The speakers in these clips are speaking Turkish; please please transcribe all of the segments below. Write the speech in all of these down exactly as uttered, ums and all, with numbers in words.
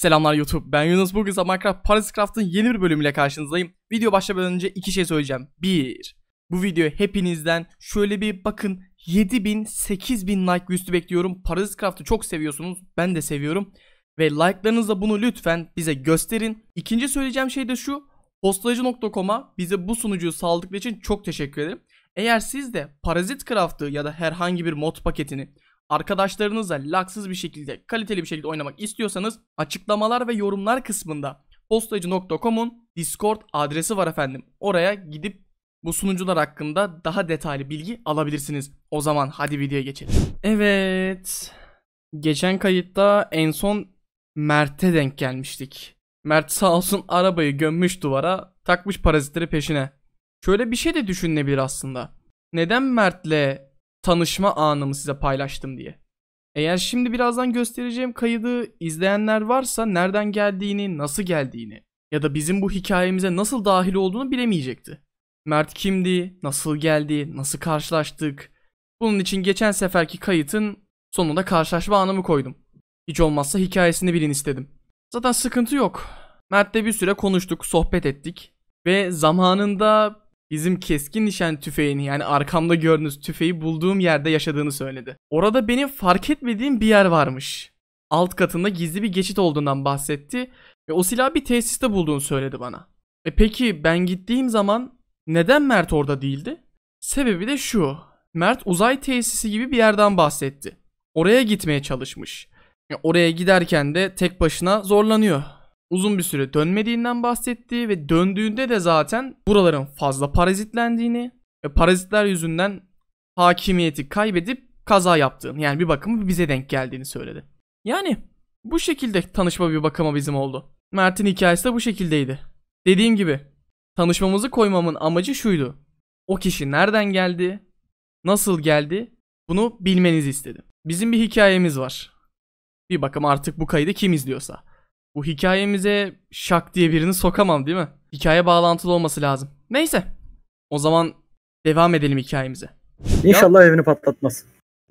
Selamlar YouTube, ben Yunus. Bugün ise Minecraft Parasitcraft'ın yeni bir bölümüyle karşınızdayım. Video başlamadan önce iki şey söyleyeceğim. Bir, bu videoya hepinizden şöyle bir bakın, yedi bin sekiz bin like ve üstü bekliyorum. Parasitcraft'ı çok seviyorsunuz, ben de seviyorum. Ve like'larınızla bunu lütfen bize gösterin. İkinci söyleyeceğim şey de şu, postacı nokta com'a bize bu sunucuyu sağladıkları için çok teşekkür ederim. Eğer siz de Parasitcraft'ı ya da herhangi bir mod paketini arkadaşlarınızla laksız bir şekilde, kaliteli bir şekilde oynamak istiyorsanız açıklamalar ve yorumlar kısmında postacı nokta com'un Discord adresi var efendim. Oraya gidip bu sunucular hakkında daha detaylı bilgi alabilirsiniz. O zaman hadi videoya geçelim. Evet. Geçen kayıtta en son Mert'e denk gelmiştik. Mert sağ olsun arabayı gömmüş duvara, takmış parazitleri peşine. Şöyle bir şey de düşünülebilir aslında. Neden Mert'le tanışma anımı size paylaştım diye. Eğer şimdi birazdan göstereceğim kaydı izleyenler varsa nereden geldiğini, nasıl geldiğini ya da bizim bu hikayemize nasıl dahil olduğunu bilemeyecekti. Mert kimdi, nasıl geldi, nasıl karşılaştık? Bunun için geçen seferki kayıtın sonunda karşılaşma anımı koydum. Hiç olmazsa hikayesini bilin istedim. Zaten sıkıntı yok. Mert'le bir süre konuştuk, sohbet ettik ve zamanında bizim keskin nişan tüfeğini, yani arkamda gördüğünüz tüfeği bulduğum yerde yaşadığını söyledi. Orada benim fark etmediğim bir yer varmış. Alt katında gizli bir geçit olduğundan bahsetti ve o silahı bir tesiste bulduğunu söyledi bana. E peki ben gittiğim zaman neden Mert orada değildi? Sebebi de şu. Mert uzay tesisi gibi bir yerden bahsetti. Oraya gitmeye çalışmış. E oraya giderken de tek başına zorlanıyor. Uzun bir süre dönmediğinden bahsetti ve döndüğünde de zaten buraların fazla parazitlendiğini ve parazitler yüzünden hakimiyeti kaybedip kaza yaptığını, yani bir bakıma bize denk geldiğini söyledi. Yani bu şekilde tanışma bir bakıma bizim oldu. Mert'in hikayesi de bu şekildeydi. Dediğim gibi tanışmamızı koymamın amacı şuydu. O kişi nereden geldi, nasıl geldi, bunu bilmenizi istedim. Bizim bir hikayemiz var. Bir bakıma artık bu kaydı kim izliyorsa. Bu hikayemize şak diye birini sokamam değil mi? Hikaye bağlantılı olması lazım. Neyse. O zaman devam edelim hikayemize. İnşallah ya... evini patlatmaz.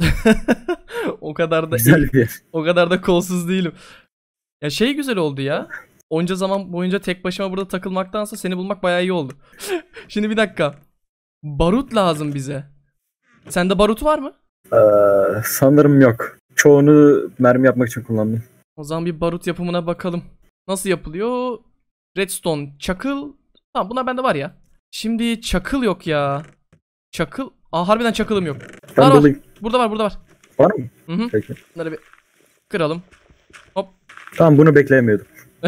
O kadar da güzel bir yer. O kadar da kolsuz değilim. Ya şey güzel oldu ya. Onca zaman boyunca tek başıma burada takılmaktansa seni bulmak bayağı iyi oldu. Şimdi bir dakika. Barut lazım bize. Sende barut var mı? Ee, sanırım yok. Çoğunu mermi yapmak için kullandım. O zaman bir barut yapımına bakalım. Nasıl yapılıyor? Redstone, çakıl. Tamam, bunlar bende var ya. Şimdi çakıl yok ya. Çakıl. Aa, harbiden çakılım yok. Ben var, dolayım. var. Burada var, burada var. Var mı? Hı hı. Peki. Bunları bir kıralım. Hop. Tamam, bunu bekleyemiyordum.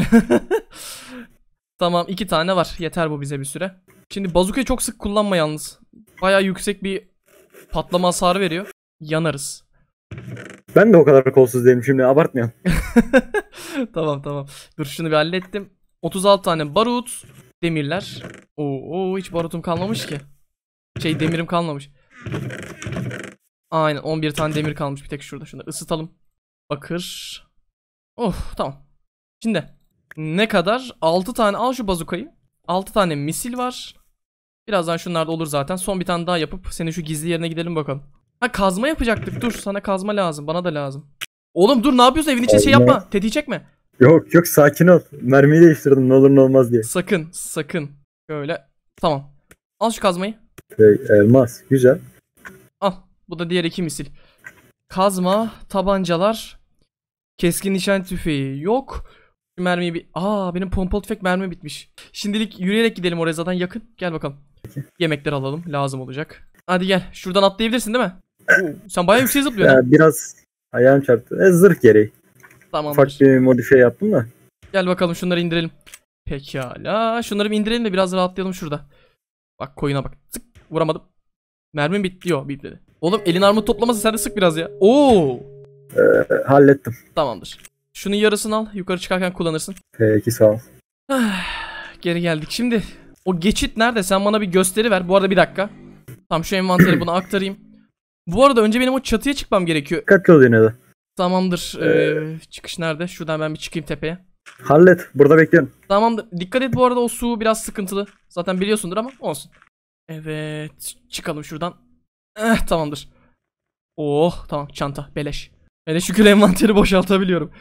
Tamam, iki tane var. Yeter bu bize bir süre. Şimdi bazukayı çok sık kullanma yalnız. Bayağı yüksek bir patlama hasarı veriyor. Yanarız. Ben de o kadar kolsuz değilim şimdi, abartmayalım. Tamam tamam. Dur şunu bir hallettim. otuz altı tane barut. Demirler. Oo, oo, hiç barutum kalmamış ki. Şey, demirim kalmamış. Aynen, on bir tane demir kalmış bir tek şurada. Şunları ısıtalım. Bakır. Oh, tamam. Şimdi ne kadar? altı tane, al şu bazukayı. altı tane misil var. Birazdan şunlar da olur zaten. Son bir tane daha yapıp senin şu gizli yerine gidelim bakalım. Ha, kazma yapacaktık. Dur, sana kazma lazım. Bana da lazım. Oğlum dur, ne yapıyorsun? Evin içinde şey yapma. Tetiği çekme. Yok yok, sakin ol. Mermiyi değiştirdim ne olur ne olmaz diye. Sakın sakın. Şöyle. Tamam. Al şu kazmayı. Şey, elmas. Güzel. Al. Bu da diğer iki misil. Kazma, tabancalar, keskin nişan tüfeği yok. Şu mermiyi bir... Aa, benim pompalı tüfek mermi bitmiş. Şimdilik yürüyerek gidelim oraya, zaten yakın. Gel bakalım. Yemekler alalım. Lazım olacak. Hadi gel. Şuradan atlayabilirsin değil mi? Oo, sen bayağı yükseğe zıplıyorsun. Ya, biraz ayağım çarptı. E, zırh gereği. Tamamdır. Ufak bir modifiye yaptım da. Gel bakalım, şunları indirelim. Pekala. Şunları bir indirelim de biraz rahatlayalım şurada. Bak, koyuna bak. Sık. Vuramadım. Mermim bitti. Yok, bitmedi. Oğlum elin armut toplaması, sen de sık biraz ya. Oo. Ee, hallettim. Tamamdır. Şunun yarısını al. Yukarı çıkarken kullanırsın. Peki, sağ ol. Geri geldik. Şimdi o geçit nerede? Sen bana bir gösteri ver. Bu arada bir dakika. Tamam, şu envanteri bunu aktarayım. Bu arada önce benim o çatıya çıkmam gerekiyor. Dikkatli ol yine de. Tamamdır. Ee, çıkış nerede? Şuradan ben bir çıkayım tepeye. Hallet. Burada bekliyorum. Tamamdır. Dikkat et bu arada, o su biraz sıkıntılı. Zaten biliyorsundur ama olsun. Evet. Çıkalım şuradan. Eh, tamamdır. Oh, tamam, çanta beleş. Hele şükür envanteri boşaltabiliyorum.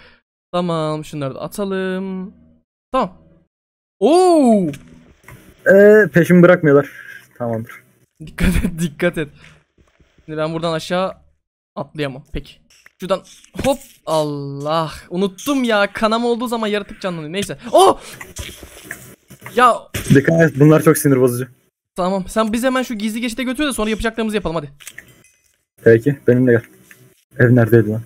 Tamam, şunları da atalım. Tamam. Oo! Ee, peşimi bırakmıyorlar. Tamamdır. Dikkat et, dikkat et. Şimdi ben buradan aşağı atlayamam. Peki. Şuradan hop. Allah. Unuttum ya. Kanama olduğu zaman yaratık canlanıyor. Neyse. Oh! Ya Dikkat et, bunlar çok sinir bozucu. tamam. Sen biz hemen şu gizli geçide götür de sonra yapacaklarımızı yapalım hadi. Peki, benimle gel. Ev neredeydi lan?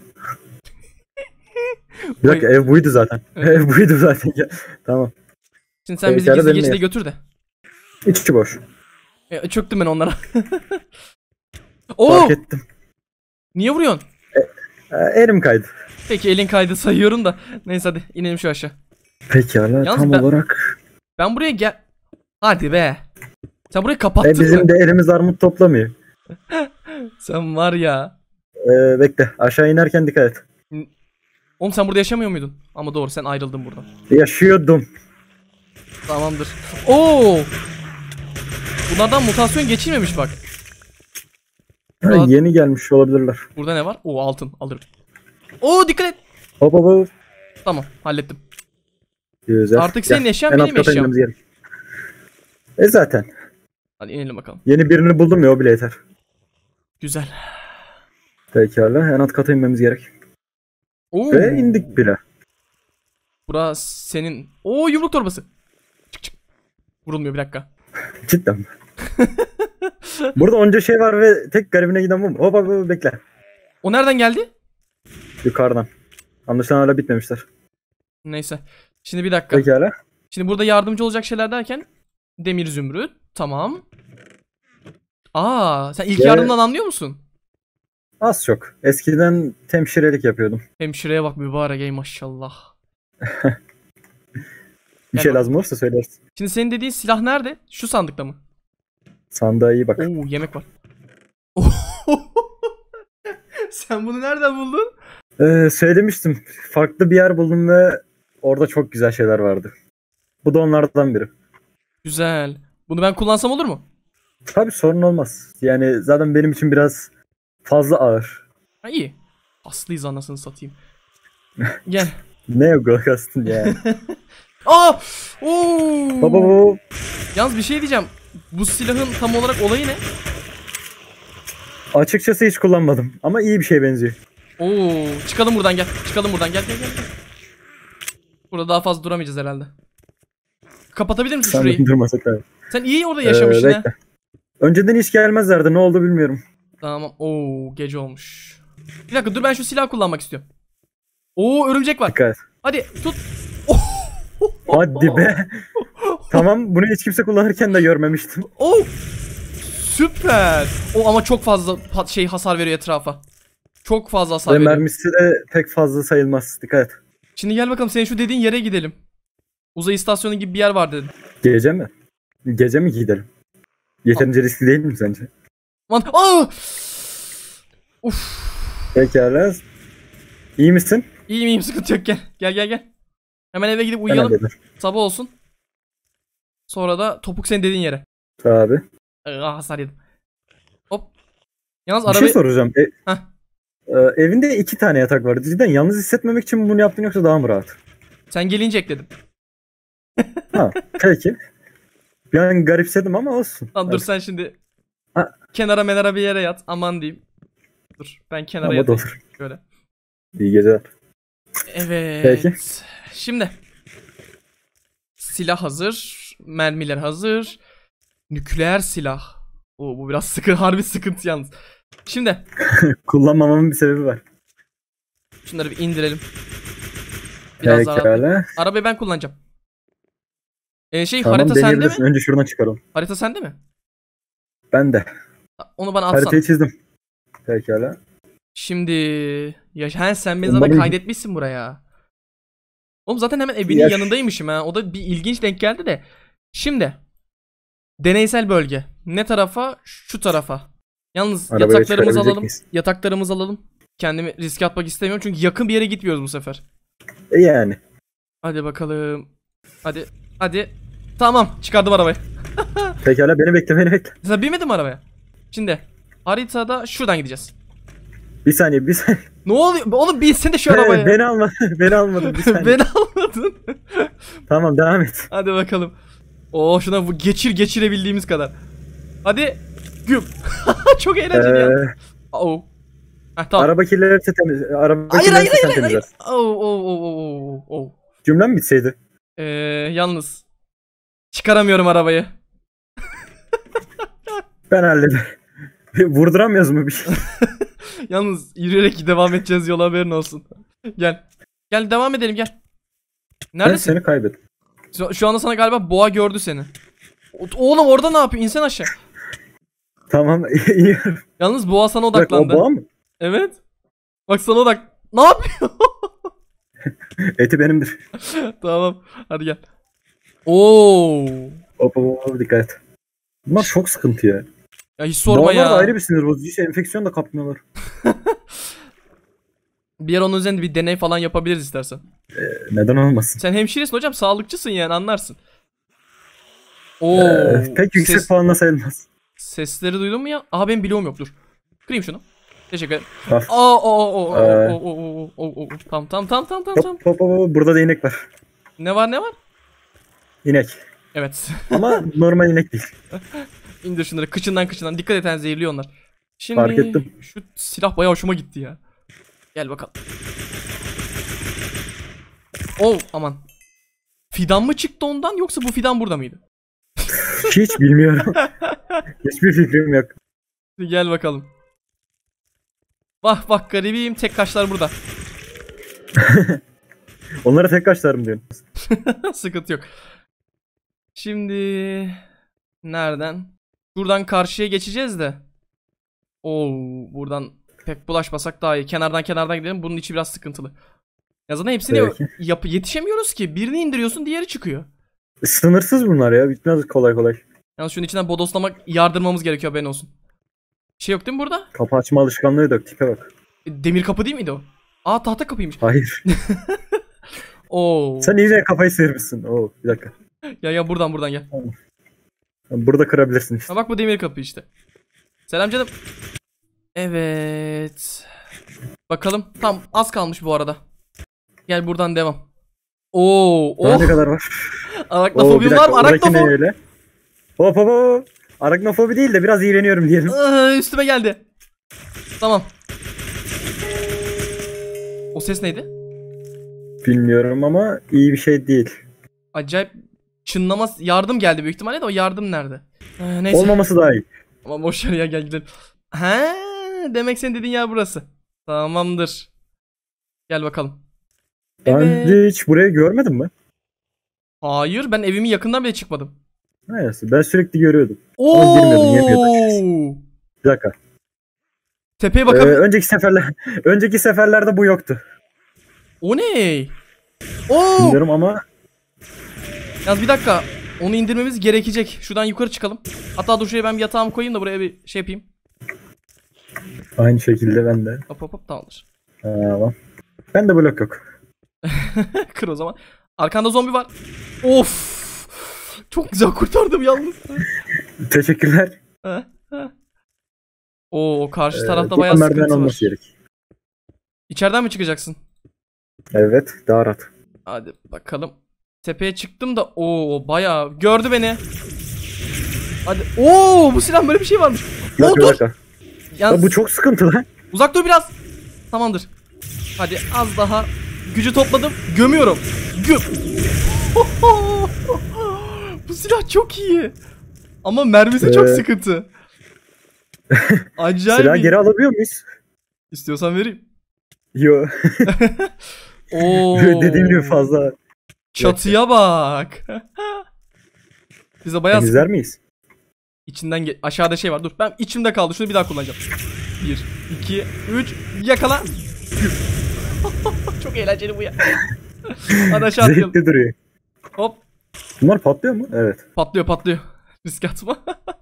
Bir dakika, ev buydu zaten. Evet. Ev buydu zaten. Tamam. Şimdi sen bizi Pekala, gizli benimle geçide gel. götür de. İçi boş. E, çöktüm ben onlara. Oo! Fark ettim. Niye vuruyorsun? Ee, elim kaydı. Peki elin kaydı sayıyorum da. Neyse hadi inelim şu aşağı. Pekala, Yalnız tam ben- olarak. Ben buraya gel... Hadi be. Sen burayı kapattın E, bizim mı? de elimiz armut toplamıyor. Sen var ya. Ee, bekle, aşağı inerken dikkat et. Oğlum sen burada yaşamıyor muydun? Ama doğru, sen ayrıldın buradan. Yaşıyordum. Tamamdır. Oo! Bunlardan mutasyon geçilmemiş bak. Ha, Rahat- yeni gelmiş olabilirler. Burada ne var? Oo, altın alırım. Oo, dikkat et. Hop hop hop. Tamam, hallettim. Güzel. Artık senin Gel, eşyan en alt benim kata eşyam. inmemiz gerek. E zaten. Hadi inelim bakalım. Yeni birini buldum ya, o bile yeter. Güzel. Pekala, en alt kata inmemiz gerek. Oo. Ve indik bile. Burası senin. Oo, yumruk torbası. Çık çık. Vurulmuyor, bir dakika. Cidden mi? Burada onca şey var ve tek garibine giden bu mu? Hop hop hop, bekle. O nereden geldi? Yukarıdan. Anlaşılan hala bitmemişler. Neyse. Şimdi bir dakika. Pekala. Şimdi burada yardımcı olacak şeyler derken demir zümrüt. Tamam. Aa, sen ilk Ve- yardımdan anlıyor musun? Az çok. Eskiden temşirelik yapıyordum. Hemşireye bak mübarek, ey maşallah. Bir Gel şey bak. lazım olursa söylersin. Şimdi senin dediğin silah nerede? Şu sandıkta mı? Sandığa iyi bak. Oo, yemek var. Sen bunu nereden buldun? Ee, söylemiştim. Farklı bir yer buldum ve orada çok güzel şeyler vardı. Bu da onlardan biri. Güzel. Bunu ben kullansam olur mu? Tabii, sorun olmaz. Yani zaten benim için biraz fazla ağır. Ha, iyi. Aslıyız anasını satayım. Gel. Ne yok kastın ya. Aa! Oo! Baba bu Yalnız bir şey diyeceğim. Bu silahın tam olarak olayı ne? açıkçası hiç kullanmadım ama iyi bir şey benziyor. Oo, çıkalım buradan gel. Çıkalım buradan gel gel gel. gel. Burada daha fazla duramayacağız herhalde. Kapatabilir misin şurayı? Sanırım durmasak abi. Sen iyi orada yaşamışsın Ee, ha. bekle. Önceden hiç gelmezlerdi, ne oldu bilmiyorum. Tamam. Oo, gece olmuş. Bir dakika dur, ben şu silahı kullanmak istiyorum. Oo, örümcek var. Dikkat et. Hadi tut. Hadi be. Tamam, bunu hiç kimse kullanırken de görmemiştim. Oo. Süper. O ama çok fazla pa- şey hasar veriyor etrafa. Çok fazla hasar Ve veriyor. mermisi de pek fazla sayılmaz. Dikkat et. Şimdi gel bakalım, senin şu dediğin yere gidelim. Uzay istasyonu gibi bir yer var dedin. Gece mi? Gece mi gidelim? Yeterince riskli değil mi sence? Lan, aa! Uf. Pekala. İyi misin? İyiyim iyiyim, sıkıntı yok, gel. Gel gel gel. Hemen eve gidip Ben uyuyalım. hallederim. Sabah olsun. Sonra da topuk senin dediğin yere. Tabii. Ah, hasar yedim. Hop. Yalnız Bir arabayı... şey soracağım. E, Heh. e, evinde iki tane yatak var. Cidden yalnız hissetmemek için mi bunu yaptın yoksa daha mı rahat? Sen gelince ekledim. Ha, peki. Bir an garipsedim ama olsun. Lan dur Hadi. sen şimdi Ha. kenara menara bir yere yat. Aman diyeyim. Dur ben kenara Ama da yatayım. olur. Şöyle. İyi geceler. Evet. Peki. Şimdi. Silah hazır. Mermiler hazır. Nükleer silah. Oo, bu biraz sıkı, harbi sıkıntı yalnız. Şimdi Kullanmamamın bir sebebi var. şunları bir indirelim. Biraz daha rahat- Pekala. Arabayı ben kullanacağım. Ee, şey Tamam, harita sende mi? deneyebilirsin. Önce şuradan çıkaralım. Harita sende mi? Ben de. Onu bana atsana. Haritayı çizdim. Pekala. Şimdi ya he, sen beni zaten Umarım- kaydetmişsin buraya. Oğlum zaten hemen evinin Ya- yanındaymışım ha. O da bir ilginç denk geldi de. Şimdi deneysel bölge. Ne tarafa? Şu tarafa. Yalnız Arabaya yataklarımızı çıkarabilecek alalım. miyiz? Yataklarımızı alalım. Kendimi riske atmak istemiyorum çünkü yakın bir yere gitmiyoruz bu sefer. E yani. Hadi bakalım. Hadi. Hadi. Tamam, çıkardım arabayı. Pekala, beni bekle beni bekle. Sen binmedin mi arabaya? Şimdi haritada şuradan gideceğiz. Bir saniye bir saniye. Ne oluyor? Oğlum binsene şu arabaya. Beni almadın. Beni almadın bir saniye. Beni almadın. Tamam devam et. Hadi bakalım. Oo şuna bu geçir geçirebildiğimiz kadar. Hadi. Güm. Çok eğlenceli Ee, ya. Oo. Heh, tamam. Araba kirleri temiz. Araba Hayır kirleri hayır hayır sen hayır. hayır. temizlersin. Oo oo oo oo oo. Cümlem mi bitseydi? Ee, yalnız çıkaramıyorum arabayı. Ben hallederim. Vurduramıyoruz mu bir şey? Yalnız yürüyerek devam edeceğiz yola, haberin olsun. Gel. Gel devam edelim gel. Ben Neredesin? seni kaybettim. Şu, şu anda sana galiba boğa gördü seni. O- Oğlum orada ne yapıyor? İnsan aşağı. Tamam iniyorum. Yalnız boğa sana Bak o odaklandı. boğa mı? Evet. Bak sana odak. Ne yapıyor? Eti benimdir. Tamam. Hadi gel. Oo. Hop hop hop dikkat et. Bunlar çok sıkıntı ya. Ya hiç sorma Boğalar ya. da ayrı bir sinir bozucu. Hiç enfeksiyon da kapmıyorlar. Bir yer onun üzerinde bir deney falan yapabiliriz istersen. Ee, neden olmasın? Sen hemşiresin hocam, sağlıkçısın yani, anlarsın. Oo. Ee, pek yüksek ses- puanla sayılmaz. Sesleri duydun mu ya? Aha benim bloğum yok, dur. Kırayım şunu. Teşekkür ederim. Al. Aa o o Ee. o o o o Tamam tamam tamam tamam tamam. Hop hop hop hop. Burada da inek var. Ne var ne var? İnek. Evet. Ama normal inek değil. İndir şunları kıçından kıçından. Dikkat et, yani zehirliyor onlar. Şimdi Fark ettim. şu silah bayağı hoşuma gitti ya. Gel bakalım. Oh aman. Fidan mı çıktı ondan, yoksa bu fidan burada mıydı? Hiç bilmiyorum. Hiçbir fikrim yok. Gel bakalım. Bak bak garibim, tek kaşlar burada. Onlara tek kaşlarım diyorsun. Sıkıntı yok. Şimdi nereden? Buradan karşıya geçeceğiz de. Oo, buradan pek bulaşmasak daha iyi. Kenardan kenardan gidelim. Bunun içi biraz sıkıntılı. Ya zaten hepsini Peki. yap yetişemiyoruz ki. Birini indiriyorsun, diğeri çıkıyor. Sınırsız bunlar ya. Bitmez kolay kolay. Yalnız şunun içinden bodoslamak, yardırmamız gerekiyor, haberin olsun. Şey yok değil mi burada? Kapı açma alışkanlığı yok. Tipe bak. E, Demir kapı değil miydi o? Aa, tahta kapıymış. Hayır. Oo. Sen iyice kafayı sıyırmışsın. Oo, bir dakika. Ya ya buradan buradan gel. Burada kırabilirsin işte. Ha bak, bu demir kapı işte. Selam canım. Evet. Bakalım. Tam az kalmış bu arada. Gel buradan devam. Oo, Daha oh. ne kadar var? Oo, Arachnofobim bir var mı? dakika. Oradaki ne Arachnofobi. öyle? Hop hop hop. Arachnofobi değil de biraz iğreniyorum diyelim. Aa, üstüme geldi. Tamam. O ses neydi? Bilmiyorum ama iyi bir şey değil. Acayip çınlama, yardım geldi büyük ihtimalle de o yardım nerede? Ee, neyse. Olmaması daha iyi. Ama boş ver ya, gel gidelim. He, demek senin dediğin yer burası. Tamamdır. Gel bakalım. Daha Evet. önce hiç burayı görmedin mi? Hayır, ben evimin yakından bile çıkmadım. Neyse ben sürekli görüyordum. Oo! girmiyordun, yemiyordun. Bir dakika. Tepeye Ee, bakalım. önceki seferler önceki seferlerde bu yoktu. O ne? Oo! Bilmiyorum ama Yalnız bir dakika. Onu indirmemiz gerekecek. Şuradan yukarı çıkalım. Hatta dur şuraya ben bir yatağımı koyayım da buraya bir şey yapayım. aynı şekilde ben de. Hop hop hop, tamamdır. Tamam. Ben de blok yok. Kır o zaman. Arkanda zombi var. Of! Çok güzel kurtardım yalnız. Teşekkürler. Oo, karşı Ee, tarafta bu bayağı merdiven sıkıntı var. olması gerek. İçeriden mi çıkacaksın? Evet, daha rahat. Hadi bakalım. Tepeye çıktım da o bayağı gördü beni. Hadi. Oo, bu silah böyle bir şey varmış. Bir Oo, dakika, bir dur. dakika. Yalnız, Ya bu çok sıkıntı lan. uzak dur biraz. Tamamdır. Hadi az daha gücü topladım. Gömüyorum. Göm. Bu silah çok iyi. Ama mermisi çok Ee. sıkıntı. Acayip. Silahı iyi. geri alabiliyor muyuz? İstiyorsan vereyim. Yo. Oo. Dediğim gibi fazla. Çatıya bak. Bize bayağı Temizler sıkıntı. miyiz? İçinden ge- aşağıda şey var. Dur, ben içimde kaldı. Şunu bir daha kullanacağım. bir, iki, üç, yakala. Çok eğlenceli bu ya. Hadi aşağı atlayalım. Zevkli duruyor. Hop. Bunlar patlıyor mu? Evet. Patlıyor patlıyor. Risk atma.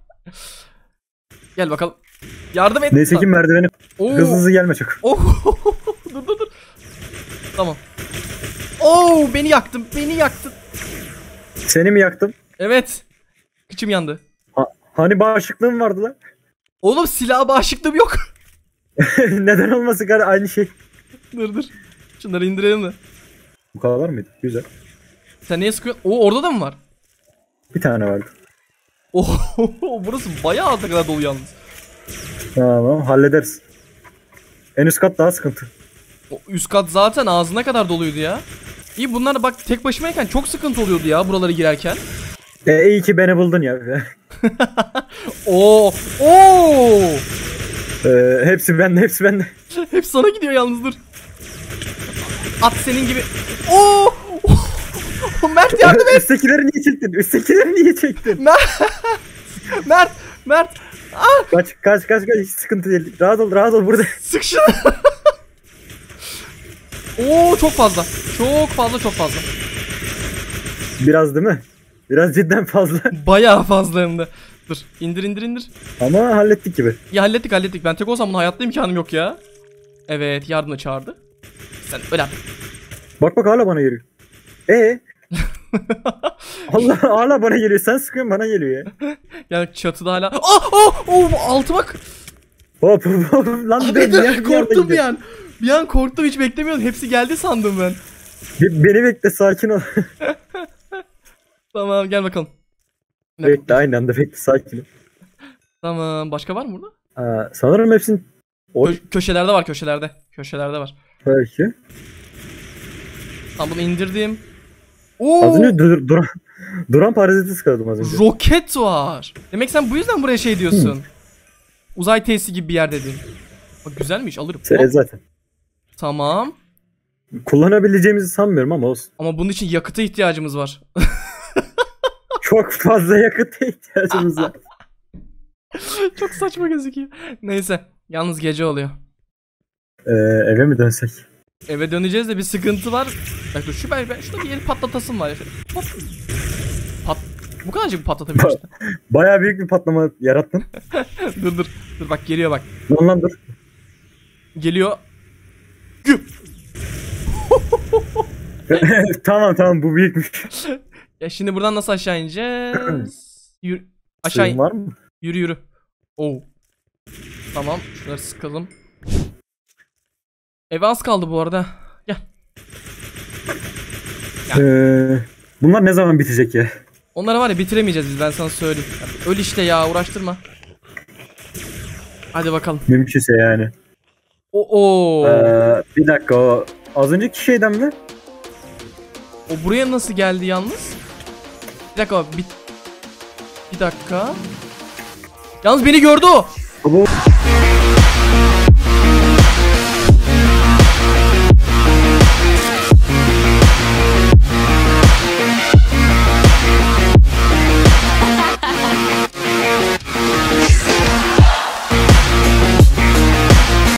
Gel bakalım. Yardım et. Neyse ki merdiveni Oo. hızlı hızlı gelme çok. Oh. Dur dur dur. Tamam. Oo, beni yaktın. Beni yaktın. Seni mi yaktım? Evet. Kıçım yandı. Ha, hani bağışıklığın vardı lan? Oğlum silaha bağışıklığım yok. Neden olmasın kardeşim, aynı şey. Dur dur. Şunları indirelim de. Bu kadar mıydı? Güzel. Sen niye sıkıyorsun? Oo, orada da mı var? Bir tane vardı. Oh, burası bayağı alta kadar dolu yalnız. Tamam, hallederiz. En üst kat daha sıkıntı. O üst kat zaten ağzına kadar doluydu ya. İyi, bunlar bak tek başımayken çok sıkıntı oluyordu ya buraları girerken. E, iyi ki beni buldun ya. Oo, oo. e, hepsi bende, hepsi bende. Hep sana gidiyor yalnız, dur. At senin gibi. Oo! Mert yardım et. Üsttekileri niye çektin? Üsttekileri niye çektin? Mert. Mert. Mert. Ah! Kaç kaç kaç kaç, hiç sıkıntı değil. Rahat ol, rahat ol burada. Sık şunu. Oo, çok fazla. Çok fazla, çok fazla. Biraz değil mi? Biraz cidden fazla. Bayağı fazla hem de. Dur, indir indir indir. Ama hallettik gibi. Ya hallettik hallettik. Ben tek olsam bunun hayatta imkanım yok ya. Evet, yardımla çağırdı. Sen öyle yap. Bak bak, hala bana geliyor. Ee? Allah, hala bana geliyor. Sen sıkıyorsun, bana geliyor ya. Yani çatıda hala. Ah ah oh, altı bak. Hop hop hop. Lan Abi bir dur, yer- korktum bir yer- an. Bir an korktum, hiç beklemiyordum. Hepsi geldi sandım ben. Be- Beni bekle, sakin ol. Tamam, gel bakalım. Ne- Bekle, aynı anda bekle, sakin ol. Tamam, başka var mı burada? Aa, sanırım hepsinin... Oy, Kö- köşelerde var, köşelerde. Köşelerde var. belki. Tamam, bunu indirdim. Az Oo, önce dur, duran, duran paraziti sıkıyordum az önce. roket var. Demek sen bu yüzden buraya şey diyorsun. Uzay tesisi gibi bir yer dedin. Bak, güzelmiş, alırım. Sen Hop, zaten. tamam. Kullanabileceğimizi sanmıyorum ama olsun. Ama bunun için yakıta ihtiyacımız var. Çok fazla yakıta ihtiyacımız var. Çok saçma gözüküyor. Neyse, yalnız gece oluyor. Ee, eve mi dönsek? Eve döneceğiz de bir sıkıntı var. Bak dur, şu ben, ben şurada bir yeri patlatasım var. Şöyle, hop. Pat. Bu kadarcık patlatabilir işte. Bayağı büyük bir patlama yarattın. Dur dur. Dur bak, geliyor bak. Lan lan dur. Geliyor. Güp. Tamam tamam, bu büyükmüş. Ya şimdi buradan nasıl aşağı ineceğiz? Yürü. Aşağı Suyun in. var mı? Yürü yürü. Oo. Tamam, şunları sıkalım. Eve az kaldı bu arada. Gel. Ee, bunlar ne zaman bitecek ya? Onları var ya, bitiremeyeceğiz biz, ben sana söyleyeyim. Öl işte ya, uğraştırma. Hadi bakalım. Mümkünse yani. Oo. Ee, bir dakika, o az önceki şeyden mi? O buraya nasıl geldi yalnız? Bir dakika, bir, bir dakika. Yalnız beni gördü o. Bu